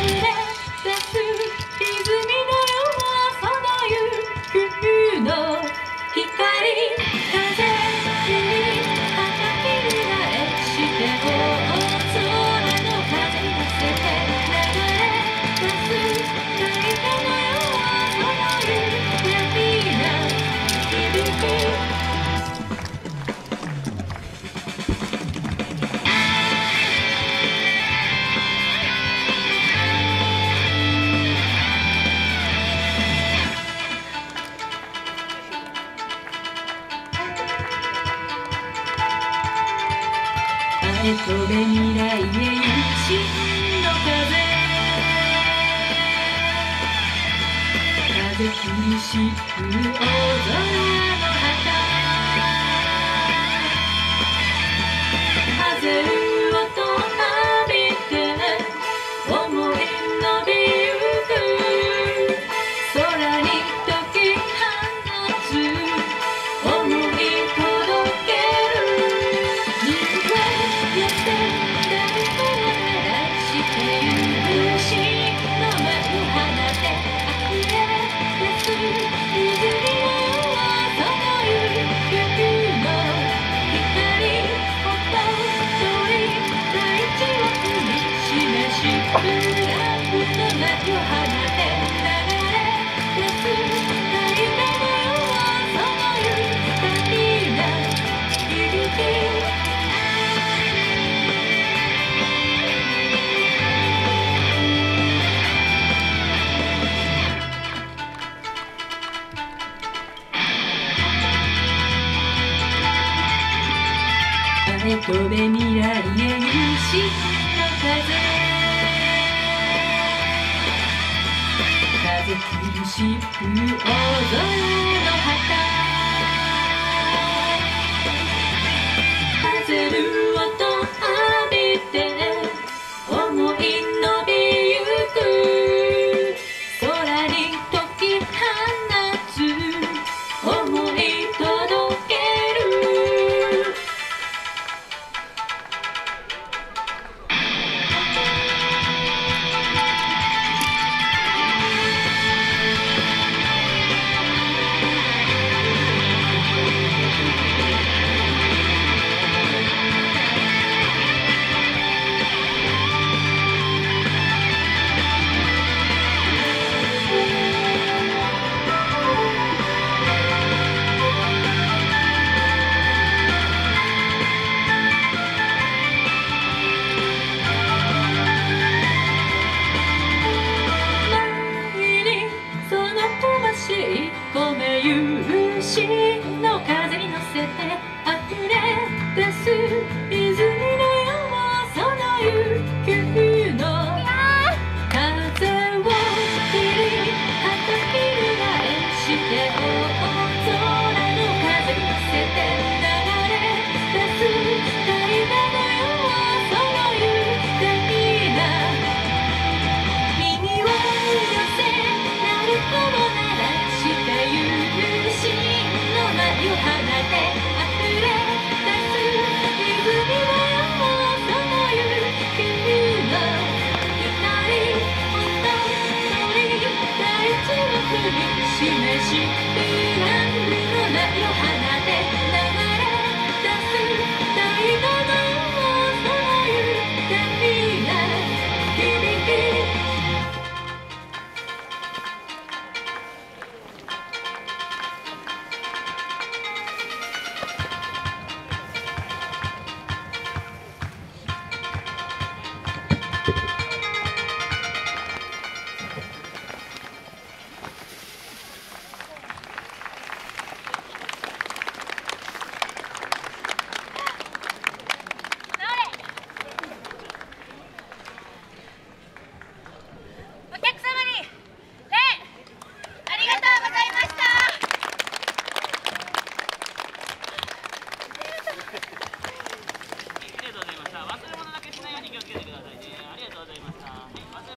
飛べ未来へ一心の風厳しく大空の旗風をと浴びて思い伸びゆく空に解き放つ思い届ける人は寄せ誰かを照らして許しの幕放て溢れ出す泉のそのゆくの光をとり大地を踏みしめしブラックの幕放て流れ出す大河のそのゆ光が響き飛べ未来へ一心の風厳しく大空の旗風る音浴びて思い伸びゆく空に解き放つ思い届ける米勇士の風に乗せて溢れ出す泉のようそのゆくの風を切りはたき返して大空の風に乗せて流れ出す大河のようそのゆくな耳を寄せ鳴子を鳴らして許しの舞を放て溢れ出す泉のようそのゆくの光をとり大地を踏みしめし